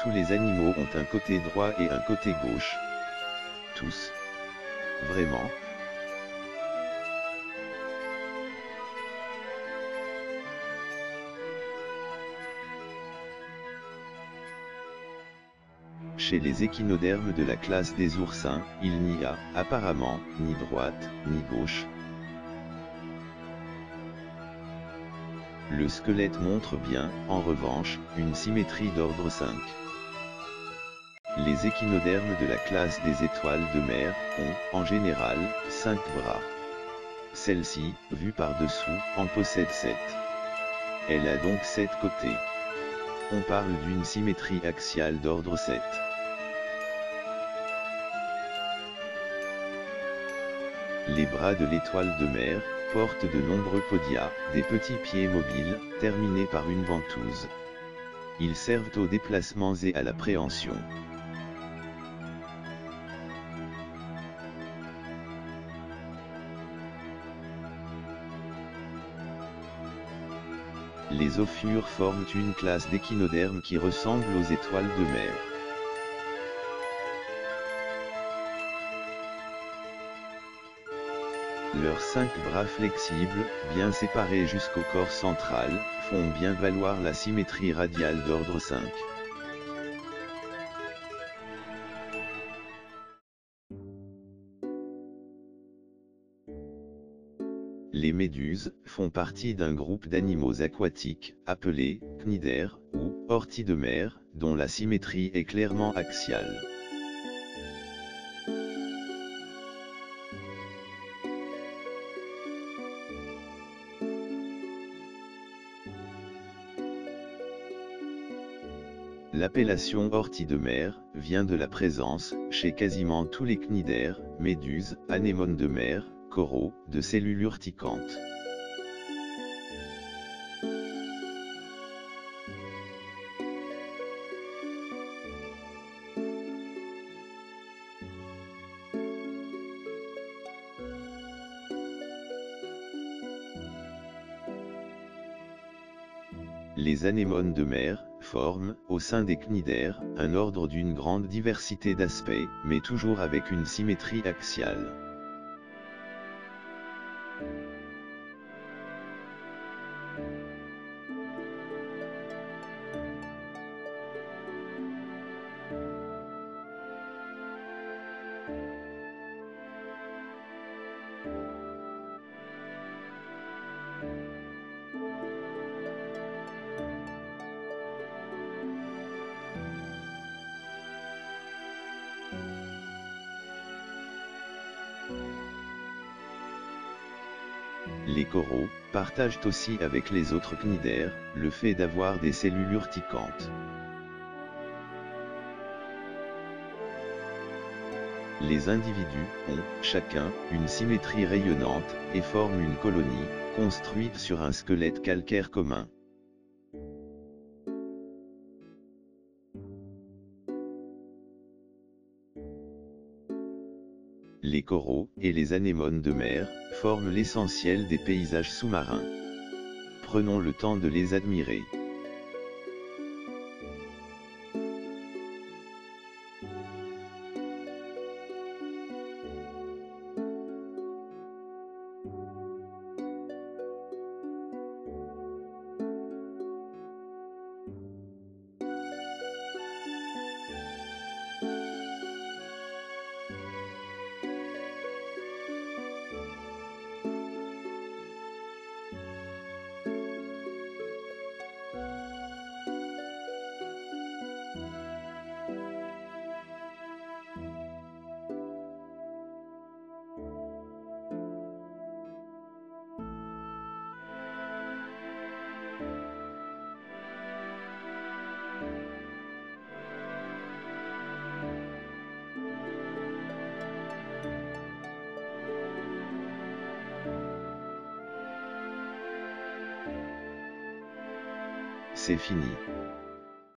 tous les animaux ont un côté droit et un côté gauche. Tous. Vraiment? Chez les échinodermes de la classe des oursins, il n'y a, apparemment, ni droite, ni gauche. Le squelette montre bien, en revanche, une symétrie d'ordre 5. Les échinodermes de la classe des étoiles de mer ont, en général, 5 bras. Celle-ci, vue par-dessous, en possède 7. Elle a donc 7 côtés. On parle d'une symétrie axiale d'ordre 7. Les bras de l'étoile de mer portent de nombreux podia, des petits pieds mobiles, terminés par une ventouse. Ils servent aux déplacements et à la préhension. Les ophures forment une classe d'échinodermes qui ressemble aux étoiles de mer. Leurs 5 bras flexibles, bien séparés jusqu'au corps central, font bien valoir la symétrie radiale d'ordre 5. Les méduses font partie d'un groupe d'animaux aquatiques, appelés cnidaires, ou orties de mer, dont la symétrie est clairement axiale. L'appellation ortie de mer vient de la présence, chez quasiment tous les cnidaires, méduses, anémones de mer, coraux, de cellules urticantes. Les anémones de mer forment, au sein des cnidaires, un ordre d'une grande diversité d'aspects, mais toujours avec une symétrie axiale. Les coraux partagent aussi avec les autres cnidaires le fait d'avoir des cellules urticantes. Les individus ont, chacun, une symétrie rayonnante, et forment une colonie, construite sur un squelette calcaire commun. Les coraux et les anémones de mer forment l'essentiel des paysages sous-marins. Prenons le temps de les admirer. C'est fini.